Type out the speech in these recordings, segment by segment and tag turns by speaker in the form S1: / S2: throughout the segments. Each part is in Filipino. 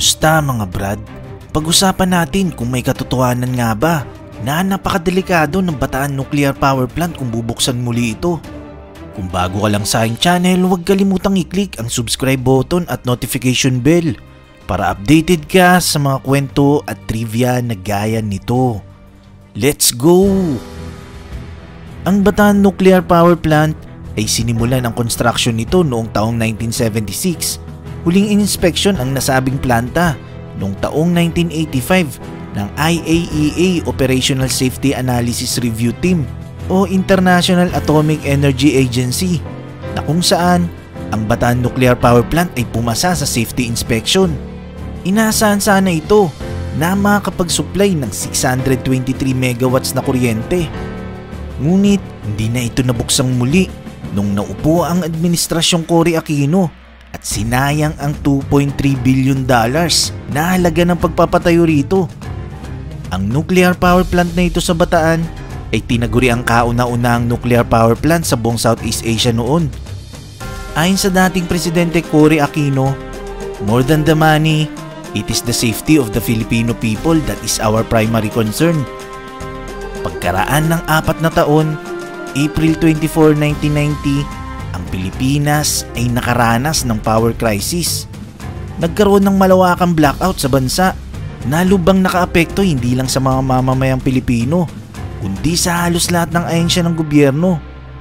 S1: Kumusta mga brad? Pag-usapan natin kung may katotohanan nga ba na napakadelikado ng Bataan Nuclear Power Plant kung bubuksan muli ito. Kung bago ka lang sa aking channel, huwag kalimutang i-click ang subscribe button at notification bell para updated ka sa mga kwento at trivia na gaya nito. Let's go! Ang Bataan Nuclear Power Plant ay sinimulan ang construction nito noong taong 1976. Huling inspection ang nasabing planta noong taong 1985 ng IAEA Operational Safety Analysis Review Team o International Atomic Energy Agency na kung saan ang Bataan Nuclear Power Plant ay pumasa sa safety inspection. Inaasahan sana ito na makakapag-supply ng 623 megawatts na kuryente. Ngunit hindi na ito nabuksang muli nung naupo ang administrasyong Cory Aquino at sinayang ang $2.3 billion na halaga ng pagpapatayo rito. Ang nuclear power plant na ito sa Bataan ay tinaguri ang kauna-unahang nuclear power plant sa buong Southeast Asia noon. Ayon sa dating Presidente Cory Aquino, "More than the money, it is the safety of the Filipino people that is our primary concern." Pagkaraan ng 4 na taon, April 24, 1990, ang Pilipinas ay nakaranas ng power crisis. Nagkaroon ng malawakang blackout sa bansa na lubang nakaapekto hindi lang sa mga mamamayang Pilipino, kundi sa halos lahat ng ahensya ng gobyerno.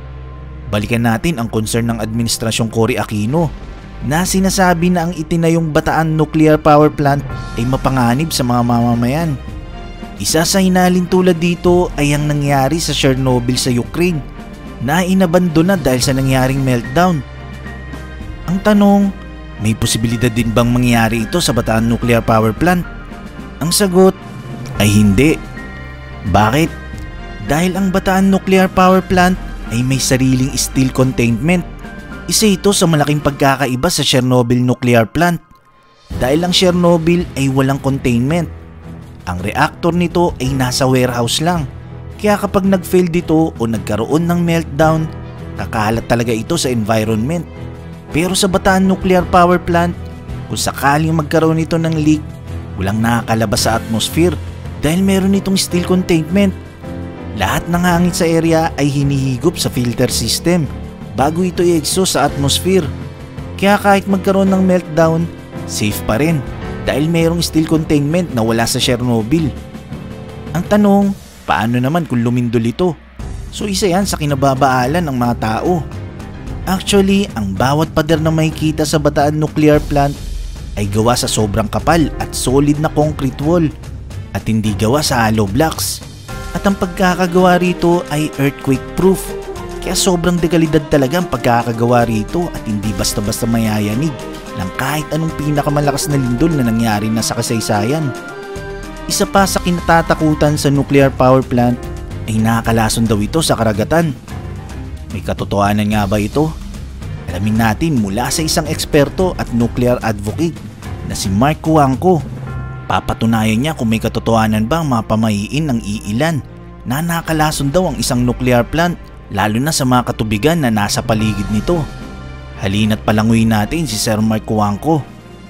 S1: Balikan natin ang concern ng administrasyong Cory Aquino na sinasabi na ang itinayong Bataan Nuclear Power Plant ay mapanganib sa mga mamamayan. Isa sa hinalin tulad dito ay ang nangyari sa Chernobyl sa Ukraine na inabandona dahil sa nangyaring meltdown. Ang tanong, may posibilidad din bang mangyari ito sa Bataan Nuclear Power Plant? Ang sagot ay hindi. Bakit? Dahil ang Bataan Nuclear Power Plant ay may sariling steel containment. Isa ito sa malaking pagkakaiba sa Chernobyl Nuclear Plant. Dahil ang Chernobyl ay walang containment. Ang reactor nito ay nasa warehouse lang. Kaya kapag nag-fail dito o nagkaroon ng meltdown, kakalat talaga ito sa environment. Pero sa Bataan Nuclear Power Plant, kung sakaling magkaroon ito ng leak, walang nakakalabas sa atmosphere dahil meron itong steel containment. Lahat ng hangin sa area ay hinihigop sa filter system bago ito i-exhaust sa atmosphere. Kaya kahit magkaroon ng meltdown, safe pa rin dahil mayroong steel containment na wala sa Chernobyl. Ang tanong, paano naman kung lumindol ito? So isa yan sa kinababaalan ng mga tao. Actually, ang bawat pader na makikita sa Bataan Nuclear Plant ay gawa sa sobrang kapal at solid na concrete wall at hindi gawa sa hollow blocks. At ang pagkakagawa rito ay earthquake proof. Kaya sobrang dekalidad talaga ang pagkakagawa rito at hindi basta-basta mayayanig ng kahit anong pinakamalakas na lindol na nangyari na sa kasaysayan. Isa pa sa kinatatakutan sa nuclear power plant ay nakakalason daw ito sa karagatan. May katotohanan nga ba ito? Alamin natin mula sa isang eksperto at nuclear advocate na si Mark Cuangco. Papatunayan niya kung may katotohanan ba ang mga pamahiin ng iilan na nakakalason daw ang isang nuclear plant lalo na sa mga katubigan na nasa paligid nito. Halina't palanguin natin si Sir Mark Cuangco.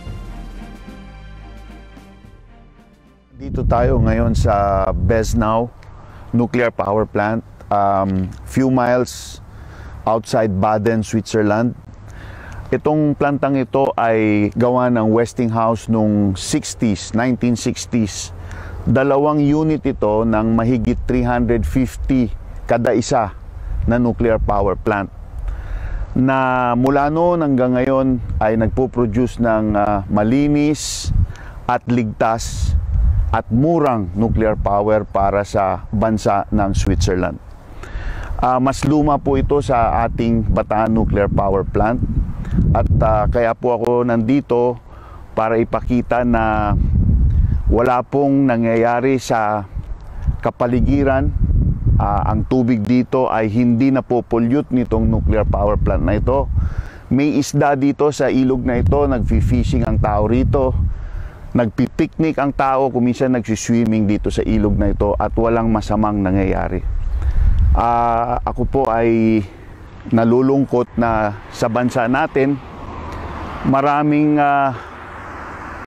S2: Dito tayo ngayon sa Besnau Nuclear Power Plant, few miles outside Baden, Switzerland. Itong plantang ito ay gawa ng Westinghouse noong 1960s. Dalawang unit ito ng mahigit 350 kada isa na nuclear power plant. Na mula noon hanggang ngayon ay nagpo-produce ng malinis at ligtas at murang nuclear power para sa bansa ng Switzerland. Mas luma po ito sa ating Bataan Nuclear Power Plant at kaya po ako nandito para ipakita na wala pong nangyayari sa kapaligiran. Ang tubig dito ay hindi na po-pollute nitong nuclear power plant na ito. May isda dito sa ilog na ito, nagfi-fishing ang tao rito. Nagpipiknik ang tao, kuminsan nagsiswimming dito sa ilog na ito at walang masamang nangyayari. Ako po ay nalulungkot na sa bansa natin maraming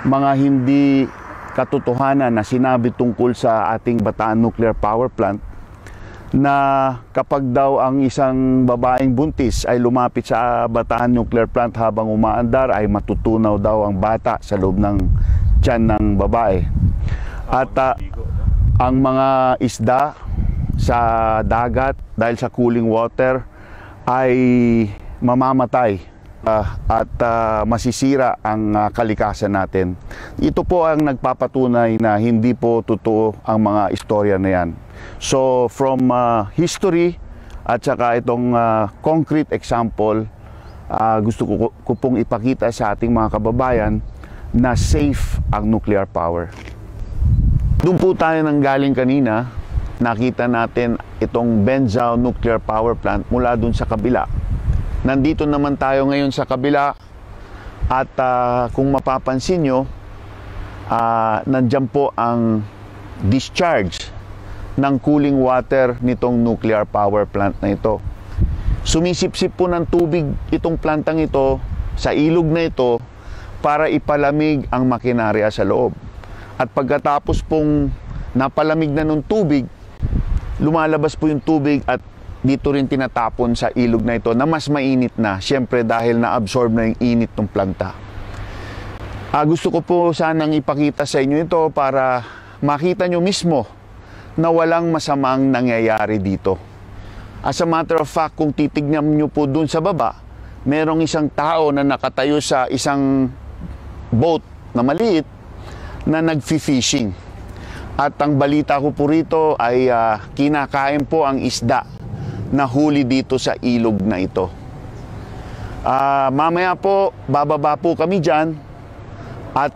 S2: mga hindi katotohanan na sinabi tungkol sa ating Bataan Nuclear Power Plant, na kapag daw ang isang babaeng buntis ay lumapit sa Bataan Nuclear Plant habang umaandar, ay matutunaw daw ang bata sa loob ng tiyan ng babae. At ang mga isda sa dagat dahil sa cooling water ay mamamatay at masisira ang kalikasan natin. Ito po ang nagpapatunay na hindi po totoo ang mga istorya na yan. So from history at saka itong concrete example, gusto ko pong ipakita sa ating mga kababayan na safe ang nuclear power. Doon po tayo nanggaling kanina, nakita natin itong Benzao Nuclear Power Plant mula doon sa kabila. Nandito naman tayo ngayon sa kabila at kung mapapansin nyo, nandyan po ang discharge ng cooling water nitong nuclear power plant na ito. Sumisipsip po ng tubig itong plantang ito sa ilog na ito para ipalamig ang makinarya sa loob. At pagkatapos pong napalamig na ng tubig, lumalabas po yung tubig at dito rin tinatapon sa ilog na ito na mas mainit na, syempre dahil na-absorb na yung init ng planta. Gusto ko po sanang ipakita sa inyo ito para makita nyo mismo na walang masamang nangyayari dito. As a matter of fact, kung titignan nyo po dun sa baba, merong isang tao na nakatayo sa isang boat na maliit na nag-fishing. At ang balita ko po rito ay kinakain po ang isda na huli dito sa ilog na ito. Mamaya po, bababa po kami dyan at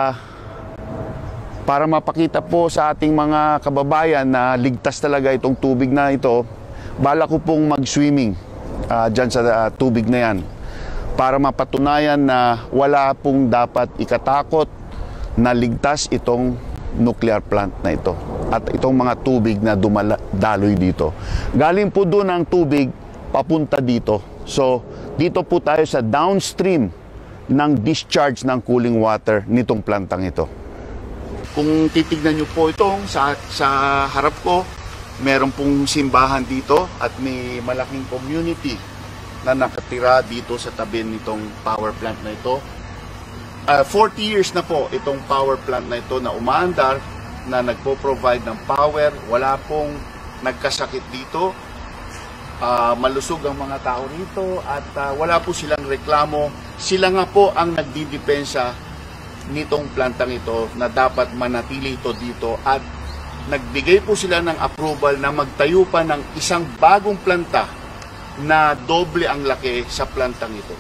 S2: para mapakita po sa ating mga kababayan na ligtas talaga itong tubig na ito, bala ko pong mag-swimming dyan sa tubig na yan para mapatunayan na wala pong dapat ikatakot na ligtas itong nuclear plant na ito at itong mga tubig na daloy dito. Galing po doon ang tubig papunta dito. So, dito po tayo sa downstream ng discharge ng cooling water nitong plantang ito. Kung titignan nyo po itong sa harap ko, meron pong simbahan dito at may malaking community na nakatira dito sa tabi nitong power plant na ito. 40 years na po itong power plant na ito na umaandar, na nagpo-provide ng power. Wala pong nagkasakit dito. Malusog ang mga tao rito at wala po silang reklamo. Sila nga po ang nagdidepensa nitong plantang ito na dapat manatili ito dito at nagbigay po sila ng approval na magtayo pa ng isang bagong planta na doble ang laki sa plantang ito.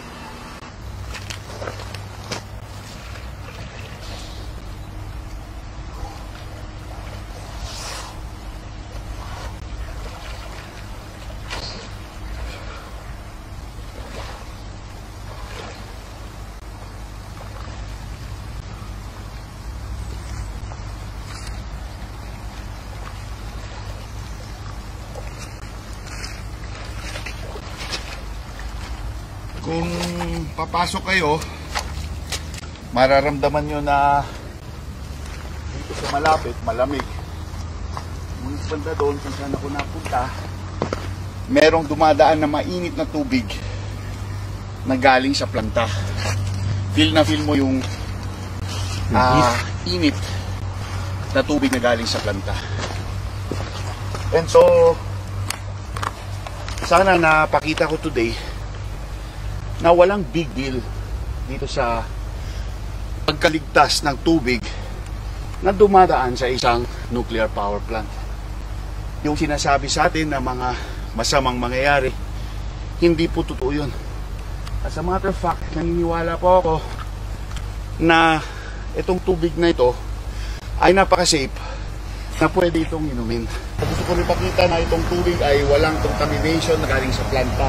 S2: Kung papasok kayo, mararamdaman nyo na dito sa malapit, malamig. Nung banda doon kung saan ako napunta, merong dumadaan na mainit na tubig na galing sa planta. Feel na feel mo yung init na tubig na galing sa planta. And so, sana napakita ko today na walang big deal dito sa pagkaligtas ng tubig na dumadaan sa isang nuclear power plant. Yung sinasabi sa atin na mga masamang mangyayari, hindi po totoo yun. As a matter of fact, naniniwala po ako na itong tubig na ito ay napaka-safe na pwede itong inumin. Gusto ko rin pakita na itong tubig ay walang contamination na galing sa planta.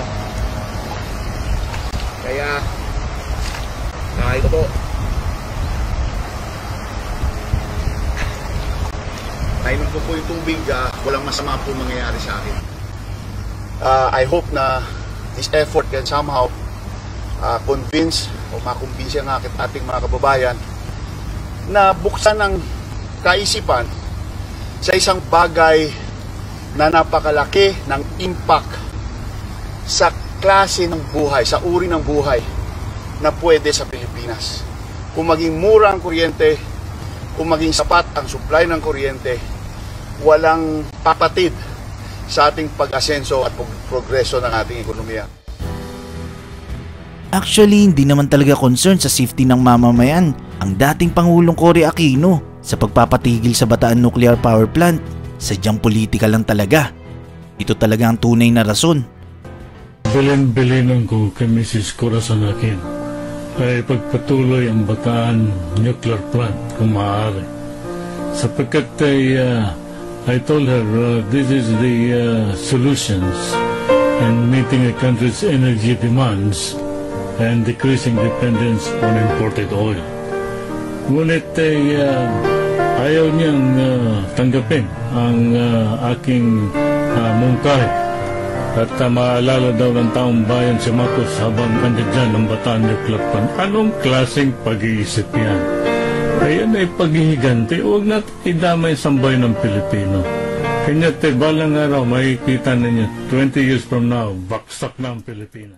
S2: Kaya, ito po. Nainom ko po yung tubig, walang masama po mangyayari sa akin. I hope na this effort can somehow convince o makumbinsi ang ating mga kababayan
S3: na buksan ng kaisipan sa isang bagay na napakalaki ng impact sa klase ng buhay, sa uri ng buhay na pwede sa Pilipinas. Kung maging mura ang kuryente, kung maging sapat ang supply ng kuryente, walang papatid sa ating pag-asenso at progreso ng ating ekonomiya.
S1: Actually, hindi naman talaga concern sa safety ng mamamayan ang dating Pangulong Cory Aquino sa pagpapatigil sa Bataan Nuclear Power Plant. Sadyang politika lang talaga. Ito talaga ang tunay na rason.
S4: Bilin-bilinan ko kay Mrs. Corazon Aquino ay pagpatuloy ang Bataan Nuclear Plant kung maaari. Sapagkat I told her this is the solutions in meeting a country's energy demands and decreasing dependence on imported oil. Ngunit ayaw niyang tanggapin ang aking mungkahi at maalala daw ng taong bayan si Marcos habang nandiyan ng Bataan Nuclear Plant. Anong klaseng pag-iisip yan? Ayan ay paghihiganti. Huwag natin idamay sambay ng Pilipino. Kanya balang araw makikita ninyo 20 years from now, baksak na ang Pilipinas.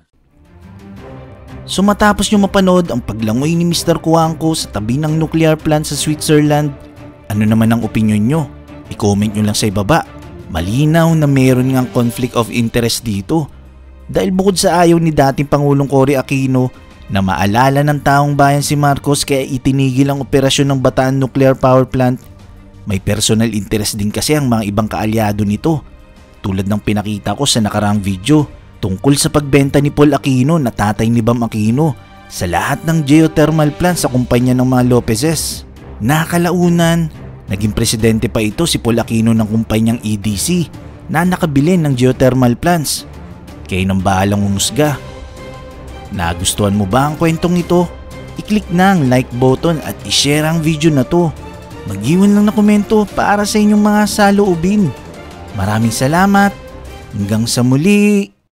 S1: So matapos nyo mapanood ang paglangoy ni Mr. Cuangco sa tabi ng nuclear plant sa Switzerland, ano naman ang opinion nyo? I-comment nyo lang sa ibaba. Malinaw na meron ngang conflict of interest dito. Dahil bukod sa ayaw ni dating Pangulong Cory Aquino na maalala ng taong bayan si Marcos kaya itinigil ang operasyon ng Bataan Nuclear Power Plant, may personal interest din kasi ang mga ibang kaalyado nito. Tulad ng pinakita ko sa nakaraang video tungkol sa pagbenta ni Paul Aquino na tatay ni Bam Aquino sa lahat ng geothermal plant sa kumpanya ng mga Lopezes. Nakalaunan, naging presidente pa ito si Paul Aquino ng kumpanyang EDC na nakabili ng geothermal plants. Kaya nang bahalang umusga. Nagustuhan mo ba ang kwentong ito? I-click na ang like button at i-share ang video na to. Mag-iwan lang na komento para sa inyong mga saloobin. Maraming salamat. Hanggang sa muli.